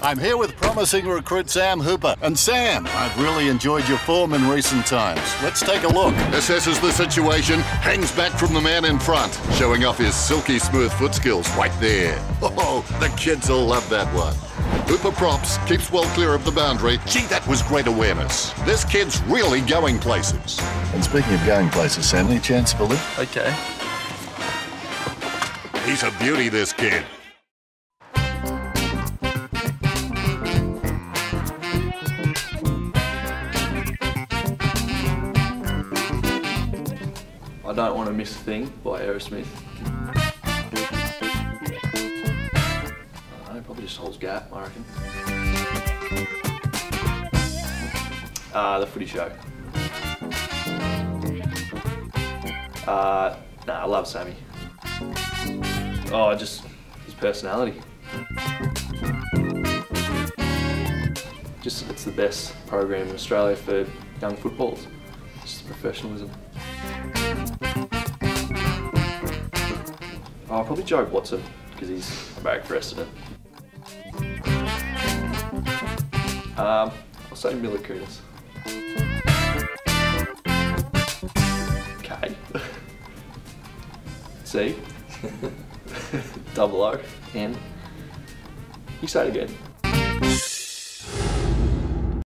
I'm here with promising recruit Sam Hooper. And Sam, I've really enjoyed your form in recent times. Let's take a look. Assesses the situation, hangs back from the man in front, showing off his silky smooth foot skills right there. Oh, the kids will love that one. Hooper props, keeps well clear of the boundary. Gee, that was great awareness. This kid's really going places. And speaking of going places, Sam, any chance of a lift? Okay. He's a beauty, this kid. I Don't Want to Miss a Thing by Aerosmith. I don't know, probably just holds gap, I reckon. The Footy Show. Nah, I love Sammy. Oh, just his personality. Just, it's the best program in Australia for young footballers. Just the professionalism. Oh, probably Joe Watson, because he's a barrack precedent. I'll say Mila Kunis. K. C. Double O. N. You say it again.